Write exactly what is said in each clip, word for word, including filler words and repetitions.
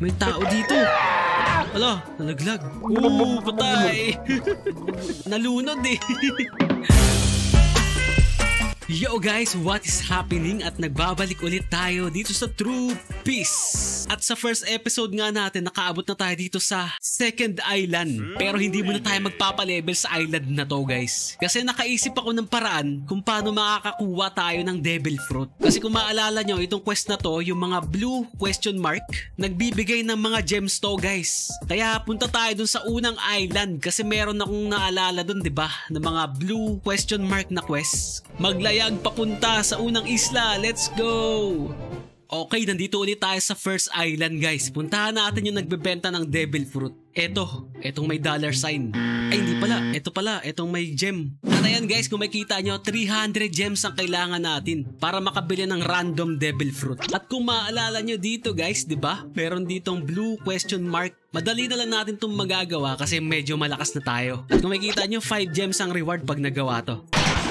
May tao dito. Ala, nalaglag. Oo, patay. Nalunod eh. Yo guys, what is happening? At nagbabalik ulit tayo dito sa True Peace. At sa first episode nga natin, nakaabot na tayo dito sa second island. Pero hindi muna tayo magpapalevel sa island na to guys. Kasi nakaisip ako ng paraan kung paano makakakuha tayo ng Devil Fruit. Kasi kung maalala nyo, itong quest na to, yung mga blue question mark, nagbibigay ng mga gems to guys. Kaya punta tayo dun sa unang island kasi meron akong naalala dun, diba? Na mga blue question mark na quest. Maglaya papunta sa unang isla. Let's go! Okay, nandito ulit tayo sa first island guys. Puntahan natin yung nagbebenta ng Devil Fruit. Eto, etong may dollar sign. Ay hindi pala, eto pala, etong may gem. At ayan guys, kung makita nyo, three hundred gems ang kailangan natin para makabili ng random Devil Fruit. At kung maalala nyo dito guys, di ba? Meron ditong blue question mark. Madali na lang natin itong magagawa kasi medyo malakas na tayo. At kung makita nyo, five gems ang reward pag nagawa to.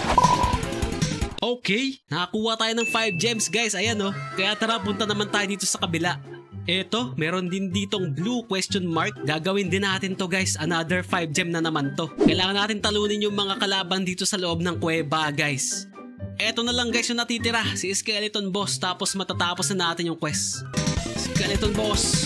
Okay, nakakuha tayo ng five gems guys, ayan oh. Kaya tara, punta naman tayo dito sa kabila. Eto, meron din ditong blue question mark. Gagawin din natin to guys, another five gem na naman to. Kailangan natin talunin yung mga kalaban dito sa loob ng kuweba guys. Eto na lang guys yung natitira, si Skeleton Boss. Tapos matatapos na natin yung quest. Skeleton Boss.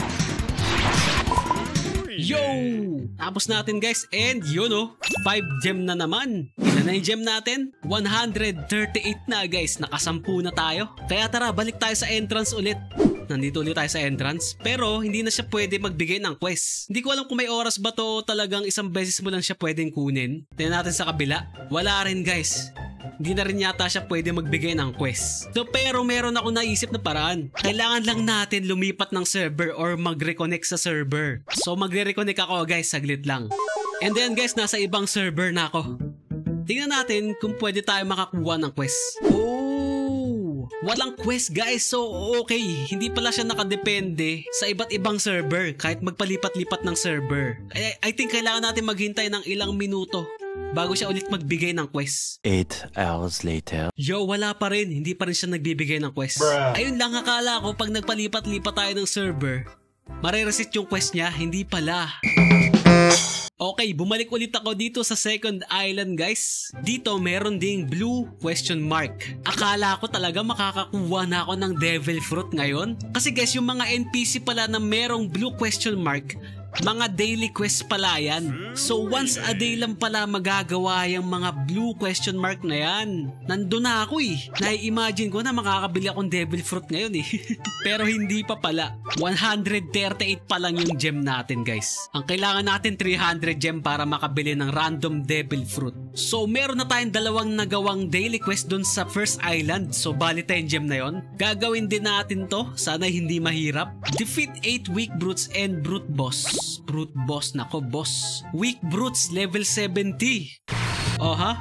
Yo! Tapos natin guys, and yun oh, five gem na naman. Ilan na yung gem natin? one hundred thirty-eight na guys, nakasampu na tayo. Kaya tara, balik tayo sa entrance ulit. Nandito ulit tayo sa entrance, pero hindi na siya pwede magbigay ng quest. Hindi ko alam kung may oras ba to, talagang isang beses mo lang siya pwedeng kunin. Tingnan natin sa kabila, wala rin guys. Hindi na rin yata siya pwede magbigay ng quest. So pero meron ako naisip na paraan. Kailangan lang natin lumipat ng server or mag-reconnect sa server. So magre-reconnect ako guys, saglit lang. And then guys, nasa ibang server na ako. Tingnan natin kung pwede tayo makakuha ng quest. Oh, walang quest guys. So okay, hindi pala siya nakadepende sa iba't ibang server kahit magpalipat-lipat ng server. I, I think kailangan natin maghintay ng ilang minuto bago siya ulit magbigay ng quest. eight hours later. Yo, wala pa rin. Hindi pa rin siya nagbibigay ng quest. Bruh. Ayun lang, akala ko pag nagpalipat-lipat tayo ng server, mare-reset yung quest niya. Hindi pala. Okay, bumalik ulit ako dito sa second island guys. Dito meron ding blue question mark. Akala ko talaga makakakuha na ako ng Devil Fruit ngayon. Kasi guys, yung mga N P C pala na merong blue question mark, mga daily quest pala yan. So once a day lang pala magagawa yung mga blue question mark na yan. Nandun na ako eh. Nai-imagine ko na makakabili akong Devil Fruit ngayon eh. Pero hindi pa pala. one hundred thirty-eight pa lang yung gem natin guys. Ang kailangan natin three hundred gem para makabili ng random Devil Fruit. So meron na tayong dalawang nagawang daily quest dun sa first island. So bali ten gem na yon. Gagawin din natin to. Sana hindi mahirap. Defeat eight weak brutes and brute boss. Brute boss, nako boss. Weak brutes level seventy. Oh ha?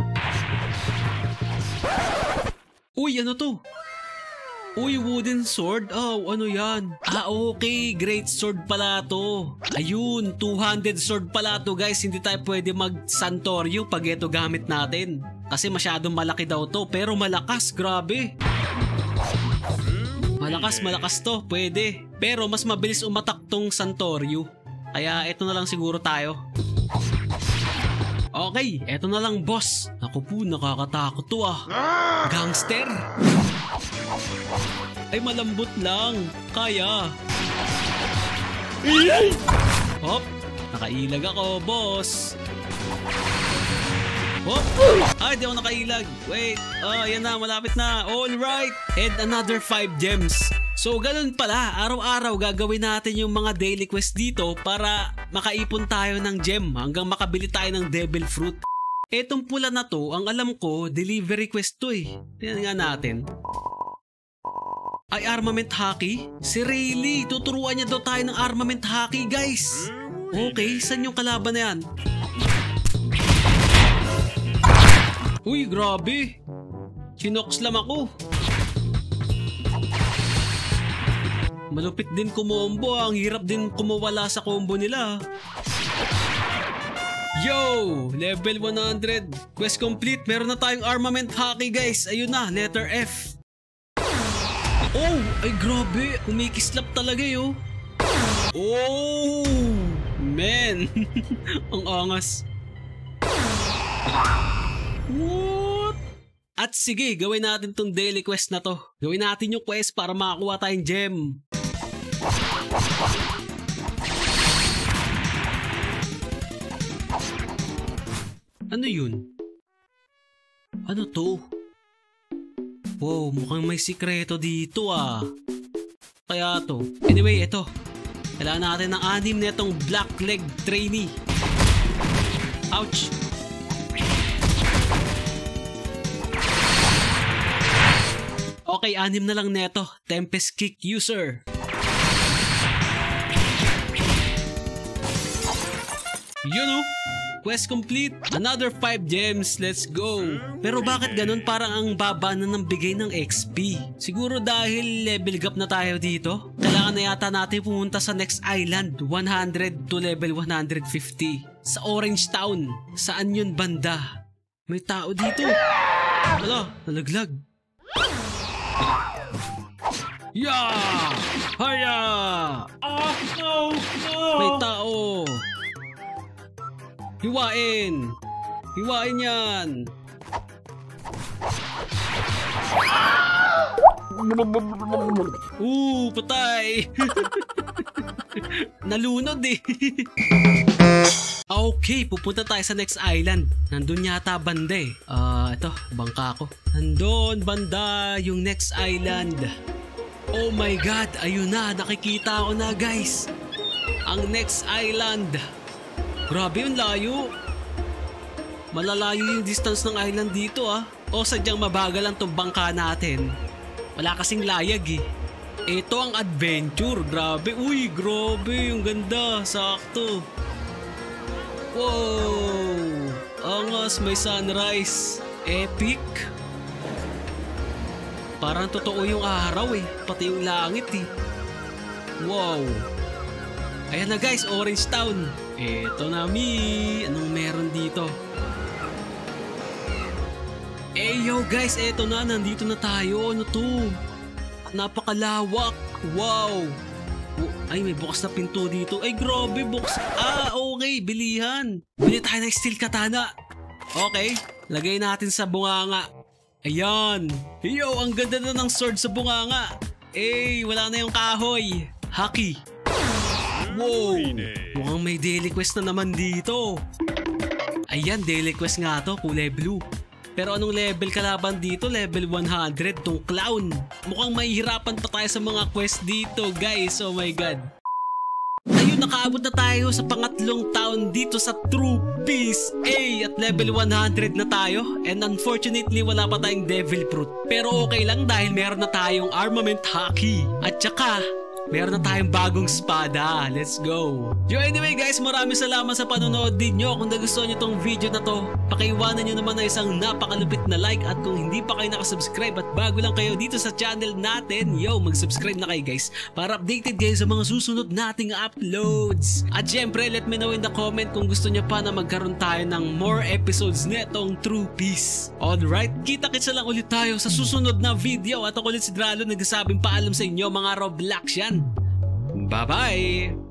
Uy, ano to? Uy, wooden sword? Oh, ano yan? Ah, okay. Great sword pala to. Ayun, two hundred sword pala to guys. Hindi tayo pwede mag-Santorio pag ito gamit natin. Kasi masyadong malaki daw to. Pero malakas, grabe. Malakas, malakas to. Pwede. Pero mas mabilis umatak tong Santorio. Kaya eto na lang siguro tayo. Okay, eto na lang boss. Naku po, nakakatakot to ah. Gangster. Ay, malambot lang. Kaya. Hop, nakailag ako boss. Hop. Ay, di ako nakailag. Wait, oh, yan na, malapit na. Alright, and another five gems. So ganun pala, araw-araw gagawin natin yung mga daily quest dito para makaipon tayo ng gem hanggang makabili tayo ng Devil Fruit. Etong pula na to, ang alam ko, delivery quest to eh. Tingnan nga natin. Ay, armament hockey? Si Rayleigh, tuturuan niya daw tayo ng armament hockey guys. Okay, saan yung kalaban na yan? Uy, grabe. Sinokslam ako. Malupit din kumombo, ang hirap din kumawala sa combo nila. Yo! Level one hundred. Quest complete. Meron na tayong armament hockey guys. Ayun na, letter F. Oh! Ay grabe! Kumikislap talaga yo. Oh, man. Ang angas. What? At sige, gawin natin tong daily quest na to. Gawin natin yung quest para makakuha tayong gem. Ano yun? Ano to? Wow, mukhang may sikreto dito ah. Kaya to. Anyway, ito. Kailangan natin ng anim na itong black leg trainee. Ouch! Okay, anim na lang neto. Tempest Kick user. Yun o. Quest complete. Another five gems. Let's go. Pero bakit ganun? Parang ang baba na ng bigay ng X P. Siguro dahil level gap na tayo dito. Kailangan na yata natin pumunta sa next island. one hundred to level one hundred fifty. Sa Orange Town. Saan yun banda? May tao dito. Hala, nalaglag. Yeah! Haya! Oh, no, no! May tao! Hiwain! Hiwain yan! Uh, patay! Nalunod eh! Okay, pupunta tayo sa next island. Nandun yata banda eh. Ah, uh, ito, bangka ko. Nandun banda yung next island. Oh my god, ayun na, nakikita ko na guys. Ang next island. Grabe yung layo. Malalayo yung distance ng island dito ah. O sadyang mabagal ang tong bangka natin. Wala kasing layag eh. Ito ang adventure, grabe. Uy, grabe, yung ganda, sakto. Wow, angas, may sunrise. Epic. Parang totoo yung araw eh, pati yung langit eh. Wow. Ayan na guys, Orange Town. Eto na mi, anong meron dito? Eh yo guys, eto na, nandito na tayo. Ano to? Napakalawak. Wow. Ay, may bukas na pinto dito. Ay, grabe, bukas. Ah, okay, bilihan. Bili tayo ng steel katana. Okay, lagay natin sa bunganga. Ayan. Yo, ang ganda na ng sword sa bunganga. Eh, wala na yung kahoy. Haki. Wow. Mukhang may daily quest na naman dito. Ayan, daily quest nga to. Kulay blue. Pero anong level kalaban dito? Level one hundred. Tong clown. Mukhang mahihirapan pa tayo sa mga quest dito, guys. Oh my god. Ayun, nakaabot na tayo sa pangatlong town dito sa True Peace A at level one hundred na tayo. And unfortunately, wala pa tayong Devil Fruit. Pero okay lang dahil meron na tayong Armament Haki. At saka, meron na tayong bagong espada. Let's go. Yo, anyway guys, maraming salamat sa panonood ninyo. Kung nagustuhan nyo tong video na to, pakiiwanan nyo naman na isang napakalupit na like. At kung hindi pa kayo nakasubscribe at bago lang kayo dito sa channel natin, yo, mag-subscribe na kayo guys para updated kayo sa mga susunod nating uploads. At syempre, let me know in the comment kung gusto nyo pa na magkaroon tayo ng more episodes netong True Peace. Alright, kita-kitsa lang ulit tayo sa susunod na video. At ako ulit si Dralo, nagsasabing paalam sa inyo mga Roblox yan. Bye-bye!